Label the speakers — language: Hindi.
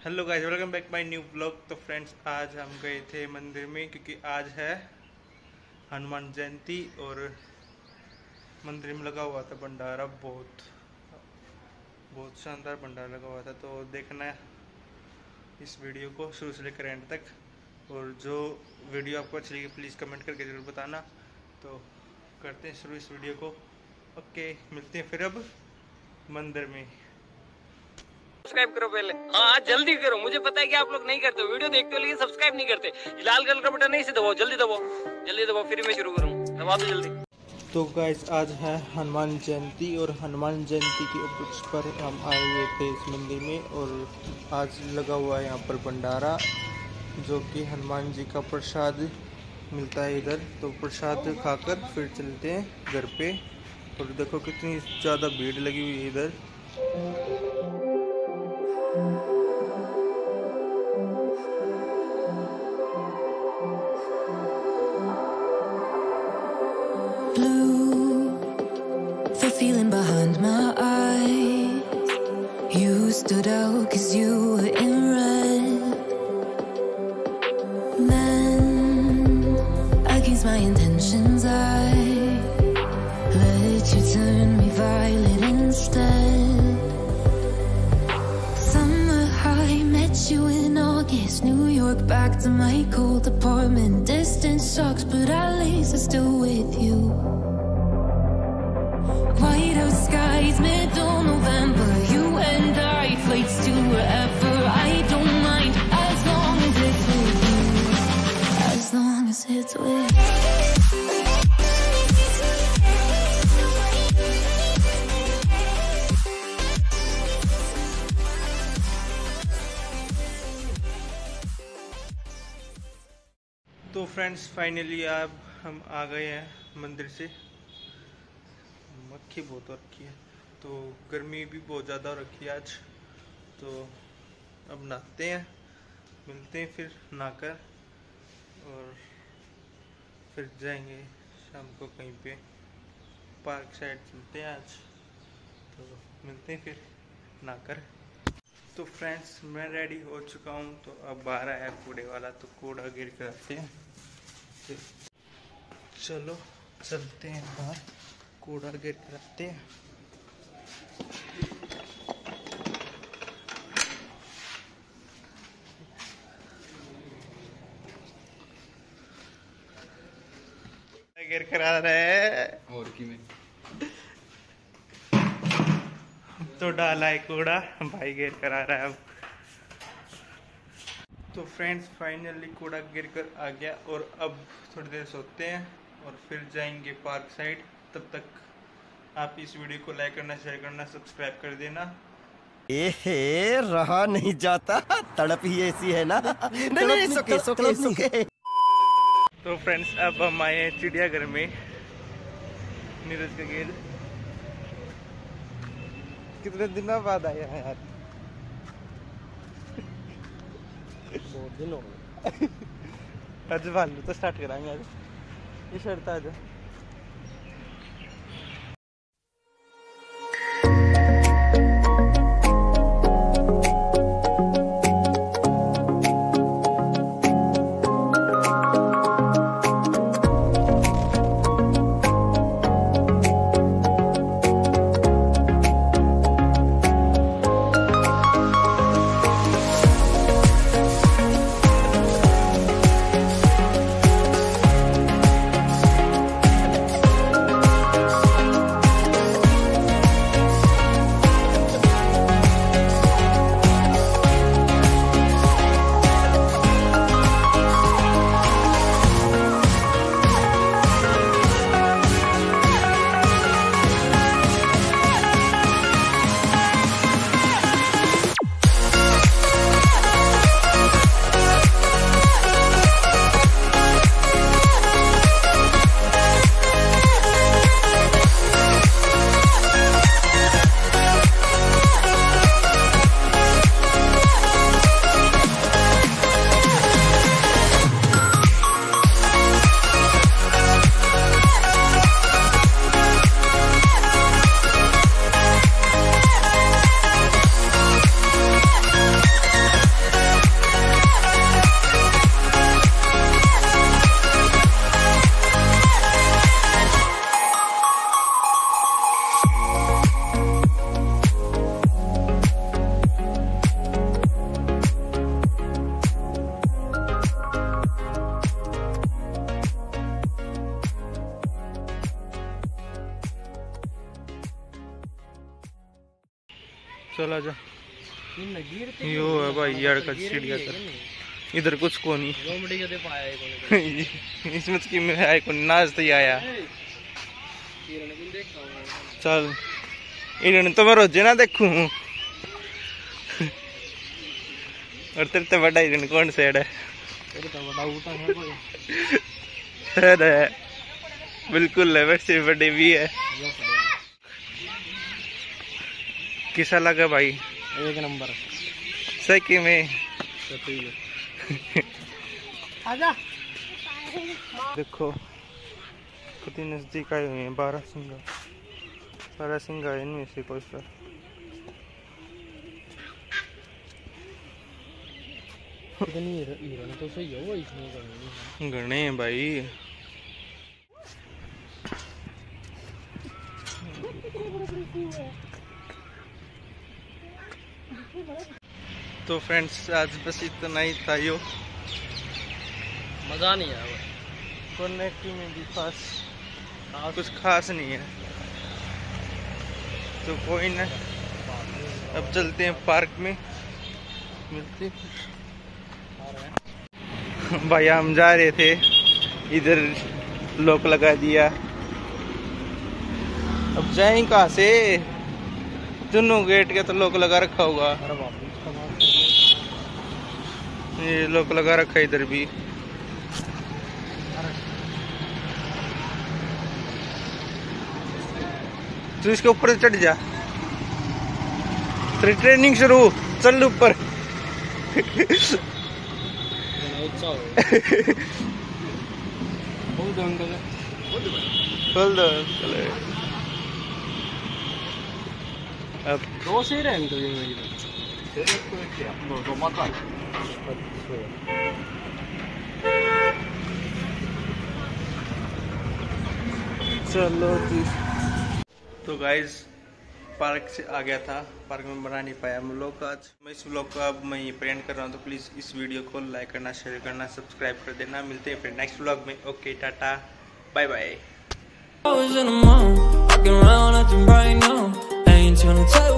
Speaker 1: Hello guys, welcome back my new blog. तो फ्रेंड्स, आज हम गए थे मंदिर में क्योंकि आज है हनुमान जयंती और मंदिर में लगा हुआ था भंडारा। बहुत शानदार भंडारा लगा हुआ था। तो देखना है इस वीडियो को शुरू से लेकर एंड तक। और जो वीडियो आपको अच्छी लगी प्लीज़ कमेंट करके ज़रूर बताना। तो करते हैं शुरू इस वीडियो को। ओके, मिलते हैं फिर अब मंदिर में।
Speaker 2: सब्सक्राइब करो पहले। हाँ जल्दी करो, मुझे पता है कि आप लोग नहीं करते, वीडियो देखते हो लेकिन सब्सक्राइब नहीं करते। लाल कलर का बटन नहीं से दबाओ, जल्दी दबाओ फिर मैं शुरू करूँ। दबा दो जल्दी।
Speaker 1: तो गाइस, आज है हनुमान जयंती और हनुमान जयंती के उपलक्ष्य पर हम आए हुए थे इस मंदिर में। और आज लगा हुआ है यहाँ पर भंडारा, जो कि हनुमान जी का प्रसाद मिलता है इधर। तो प्रसाद खाकर फिर चलते हैं घर पे। और देखो कितनी ज़्यादा भीड़ लगी हुई है इधर।
Speaker 3: The feeling behind my eyes, you stood out 'cause you were in red. Then, against my intentions, I let you turn me violet instead. Summer high, met you in August, New York, back to my cold apartment. Distance sucks, but at least I'm still with you. White out skies, middle November, you and I, flights to wherever. I don't mind, as long as it's with you. As long as it's with you.
Speaker 1: तो फ्रेंड्स, फाइनली अब हम आ गए हैं मंदिर से। मक्खी बहुत हो रखी है, तो गर्मी भी बहुत ज़्यादा हो रखी है आज। तो अब नहाते हैं, मिलते हैं फिर नहाकर। और फिर जाएंगे शाम को कहीं पे पार्क साइड चलते हैं आज। तो मिलते हैं फिर नहाकर। तो फ्रेंड्स, मैं रेडी हो चुका हूँ। तो अब बाहर आया कूड़े वाला, तो कूड़ा गिर कर आते हैं। तो चलो चलते हैं बाहर, कूड़ा गिर कर आते हैं। गिर कर आ रहा है
Speaker 4: और की में
Speaker 1: तो डाला है कूड़ा, भाई गिर कर आ रहा है अब। तो फ्रेंड्स, फाइनली कूड़ा गिर कर आ गया। और अब थोड़ी देर सोते हैं और फिर जाएंगे पार्क साइड। तब तक आप इस वीडियो को लाइक करना, शेयर करना, सब्सक्राइब कर देना।
Speaker 5: रहा नहीं जाता, तड़प ही ऐसी है ना। नहीं, सुके।
Speaker 1: तो फ्रेंड्स, अब हम आए हैं चिड़ियाघर में, नीरज का गेल। कितने दिनों बाद आया है यार,
Speaker 5: बहुत दिन हो गए।
Speaker 1: आज भालू तो स्टार्ट कराएंगे आज। ये शर्त आ जा। चला जा। यो है भाई यार का चिड़िया इधर कुछ को नहीं इसमें की में आए को नाच तो आया। चल इन्होंने तो मैं रोजे ना देखूं और तेरे तो बड़ा हिरन कौन सेड है? अरे बिल्कुल है, वैसे बड़े भी है। किसा लगा भाई?
Speaker 2: एक नंबर
Speaker 1: सही में
Speaker 2: आजा।
Speaker 1: देखो कितनी नजदीक आए हुए हैं। 12 सिंगा है इनमें से कोई सा।
Speaker 2: तो सही है वो इसमें
Speaker 1: गणे हैं भाई। तो फ्रेंड्स आज बस इतना ही था। यो
Speaker 2: मजा नहीं आया
Speaker 1: कनेक्टिंग में भी कुछ खास नहीं है। तो कोई ना, अब चलते हैं पार्क में, मिलते हैं। भाई हम जा रहे थे, इधर लॉक लगा दिया। अब जाएं कहाँ से? दोनों गेट के तो लॉक लगा रखा होगा। ये लॉक लगा रखा है इधर भी। तू इसके ऊपर चढ़ जा। तेरी ट्रेनिंग शुरू, चल ऊपर। खोल दो। अब
Speaker 2: दो से रहेंगे तो दो माता।
Speaker 1: चलो जी। तो गाइज पार्क से आ गया था, पार्क में बना नहीं पाया हम लोग आज। मैं इस व्लॉग को अब मैं यहीं पर एंड कर रहा हूँ। तो प्लीज़ इस वीडियो को लाइक करना, शेयर करना, सब्सक्राइब कर देना। मिलते हैं फिर नेक्स्ट व्लॉग में। Okay tata bye bye.